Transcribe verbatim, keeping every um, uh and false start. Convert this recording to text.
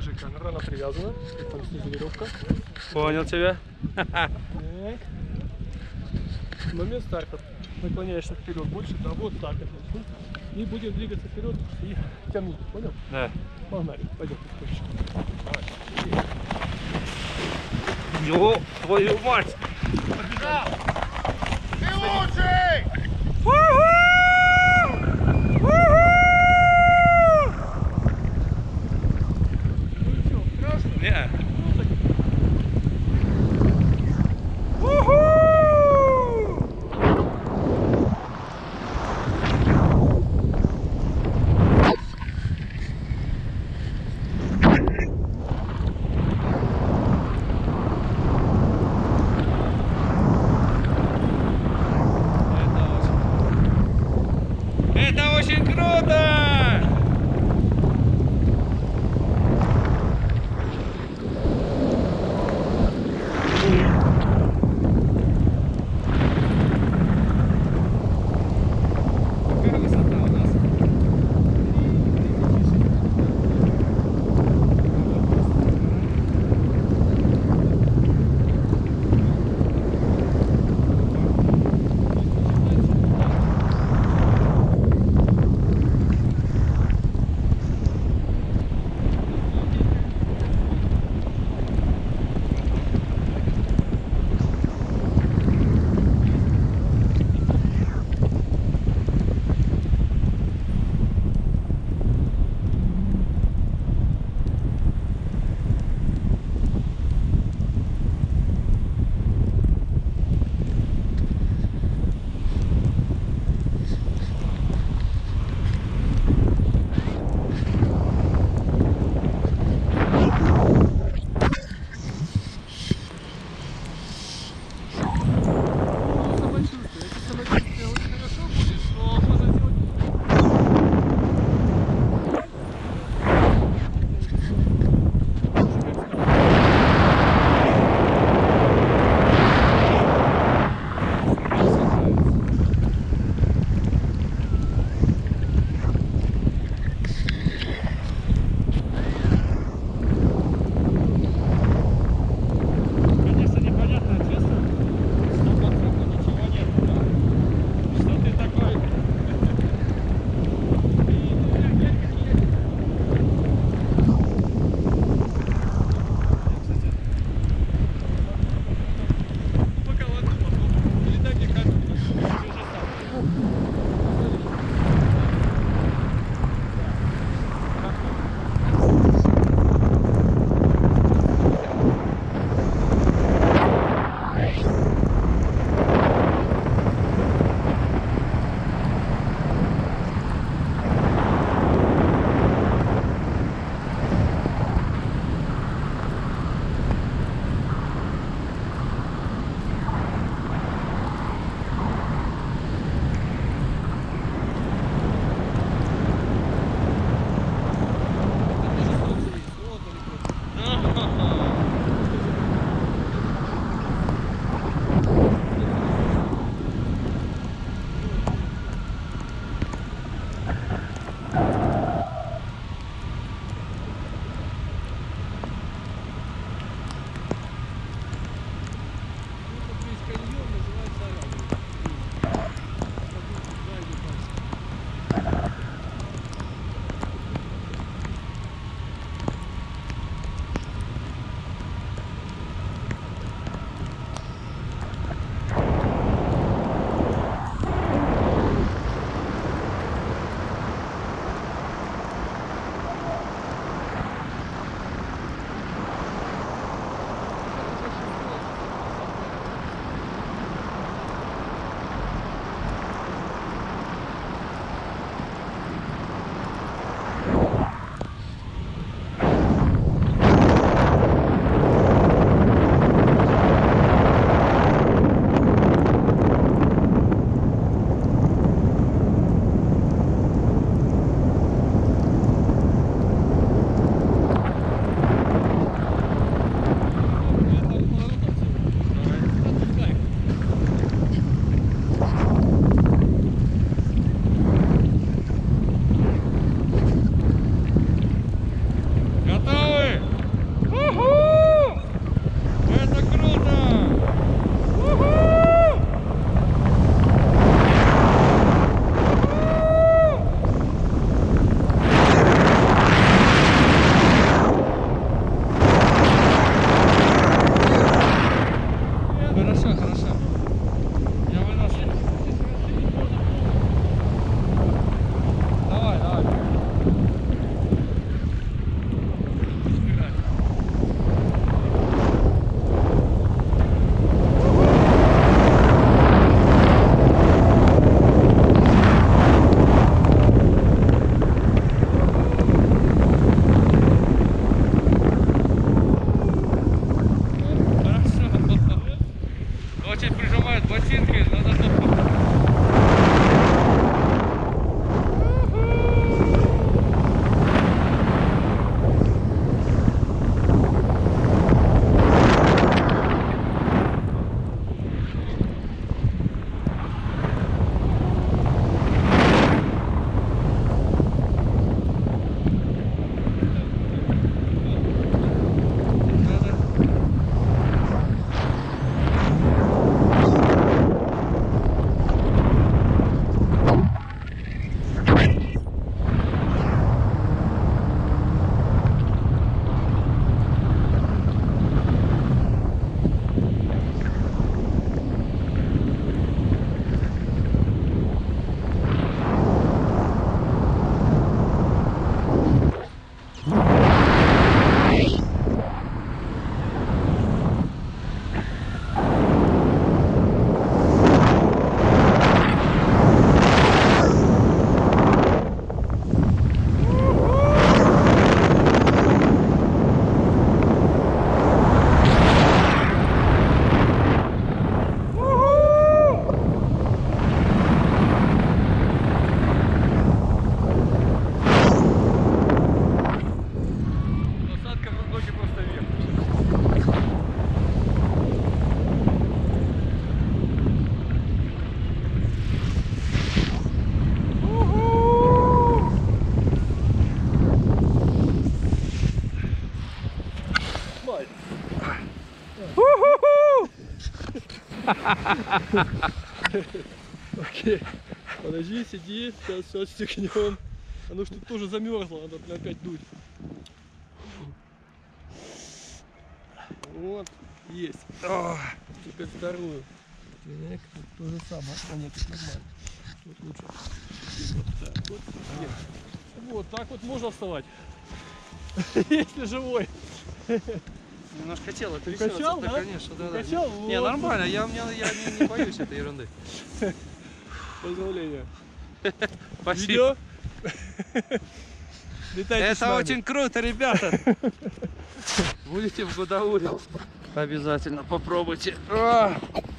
Держи камеру, она привязана. Как там снизу веревка. Понял тебя. Так. Момент старта. Наклоняешься вперед больше, да, вот так это. И будем двигаться вперед и тянуть, понял? Да. Погнали, пойдем потихонечку. Ё, твою мать! Побежал! Ты лучший! Не. Окей. Подожди, сиди, сейчас все отстегнем. Оно что тоже замерзло, надо опять дуть. Вот, есть. О, теперь вторую. Так, то же самое. А нет, это нормально. Тут лучше. Вот так вот. Нет. Вот так вот можно вставать. Если живой. Немножко тело Качал, да, да? конечно, да, да. Качал? Не, Вот. нормально, я, я, я не, не боюсь этой ерунды. Поздравления. Спасибо. Видео? Летайте с Это нами. очень круто, ребята. Будете в Гудауле? Обязательно попробуйте. А!